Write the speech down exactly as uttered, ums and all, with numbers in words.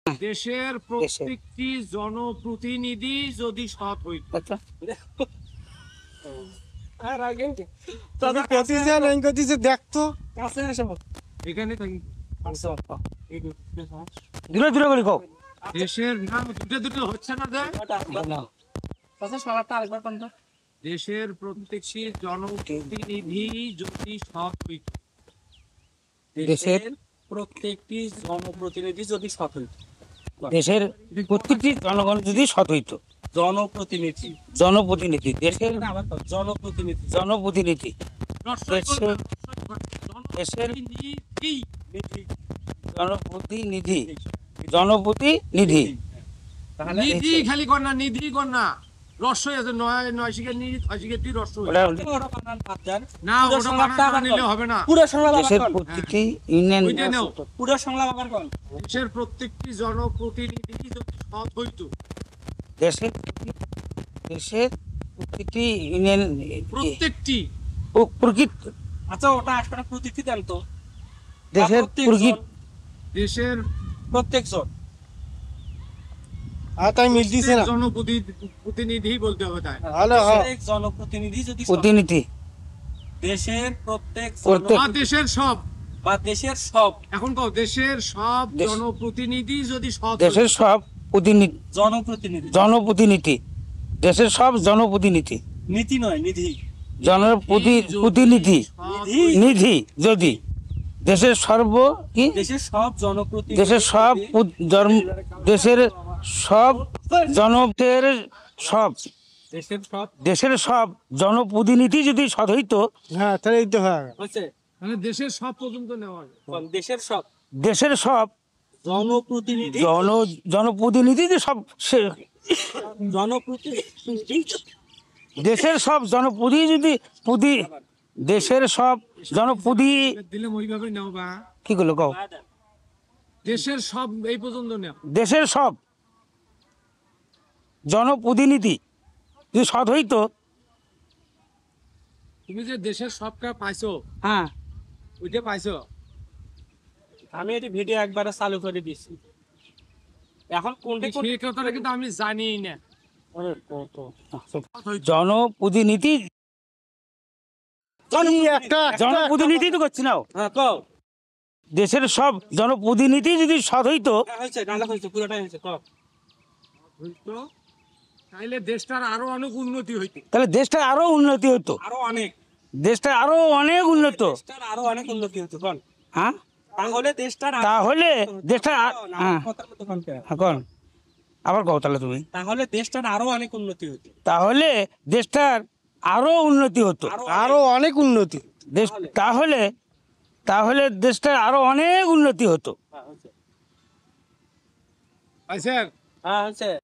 দেশের প্রত্যেকটি জনপ্রতিনিধি যদি সৎ হইত। দেখতো এখানে থাকি দূরে দূরে করে কও। দেশের নাম দুটো দুটো হচ্ছে না যে দেশের প্রত্যেকটি জনপ্রতিনিধি যদি সৎ হইত। দেশের প্রত্যেকটি জনপ্রতিনিধি যদি সৎ হইত। দেশের প্রত্যেকটি জনগণ যদি সৎ হইত। জনপ্রতিনিধি জনপ্রতিনিধি দেশের জনপ্রতিনিধি জনপ্রতিনিধি দেশের দেশের জনপ্রতিনিধি জনপ্রতিনিধি জনপ্রতিনিধি তাহলে নিধি খালি কর না, নিধি কর না, রস্যই আছে, নয় নয় শিখে নিধি, ছয় শিখে টি রস্য হইছে। ওটা হলো ওরা বানান বাদ দেন। না পুরো ওটা সংলাপটা বানান আবার নিলে কর। হবে না। পুরো সংলাপ আবার দেশের কর। প্রত্যেকটি ইউনিয়ন ওইটা নাও। পুরো সংলাপ আবার কর। দেশের প্রত্যেকটি জনপ্রতিনিধি যদি সৎ হইত। দেশের দেশের প্রত্যেকটি ইউনিয়ন প্রত্যেকটি প্রকৃত আচ্ছা ওটা আসবে না, প্রতিটি দেন তো। দেশের প্রত্যেক প্রকৃত জন, দেশের প্রত্যেক জন জনপ্রতিনিধি বলতে হবে তাই। প্রত্যেক জনপ্রতিনিধি যদি সৎ- প্রতিনিধি দেশের প্রত্যেক জন- প্রত্যেক বা দেশের সব, বা দেশের সব এখন কও দেশের সব দেশ- জনপ্রতিনিধি যদি সৎ দেশের হইত। সব প্রতিনিধি জনপ্রতিনিধি জনপ্রতিনিধি দেশের সব জনপ্রতিনিধি নীতি নয় নিধি জনপ্রতি যদি প্রতিনিধি সৎ নিধি নিধি যদি দেশের সর্ব কি দেশের সব জনপ্রতিনিধি দেশের সব পু- জন্ম- দেশের সব জনতের সব দেশের সব দেশের সব জনপ্রতিনিধি যদি সৎ হইত হ্যাঁ তাহলে এই তো হয় হচ্ছে মানে দেশের সব পর্যন্ত নেওয়া হবে। দেশের সব দেশের সব জনপ্রতিনিধি জন জনপ্রতিনিধি যে সব সে- জনপ্রতিনিধি দেশের সব জনপ্রতি যদি প্রতি দেশের সব জনপ্রতি দিলে ওইভাবে নেও বা কি করলো কও দেশের সব এই পর্যন্ত নেও। দেশের সব জনপ্রতিনিধি যদি সৎ হইতো তুমি যে দেশের সবটা পাইছো, হ্যাঁ ওইটা পাইছো। আমি এটি ভিডিও একবার চালু করে দিয়েছি। এখন কোনটা কোন- সেই কথাটা কিন্তু আমি জানি না। জনপ্রতিনিধি একটা জনপ্রতিনিধি তো করছি না হ্যাঁ কও। দেশের সব জনপ্রতিনিধি যদি সৎ হইতো হ্যাঁ, হয়েছে ডায়লগ হয়েছে, পুরোটাই হয়েছে কও। হইতো, তাইলে দেশটার আরো অনেক উন্নতি হইতো। তাহলে দেশটা আরো উন্নতি হতো আরো অনেক দেশটা আরো অনেক উন্নত দেশটার আরো অনেক উন্নতি হতো কোন হ্যাঁ তাহলে দেশটার আরো- তাহলে দেশটা আ- না, হ্যাঁ আমার কথার মতো কোন কে? হ্যাঁ, কন আবার কও তাহলে তুমি তাহলে দেশটার আরো অনেক উন্নতি হতো তাহলে দেশটার আরো উন্নতি হতো আরো অনেক উন্নতি দেশ তাহলে তাহলে দেশটার আরো অনেক উন্নতি হতো হ্যাঁ হয়েছে পাইছেন? হ্যাঁ হয়েছে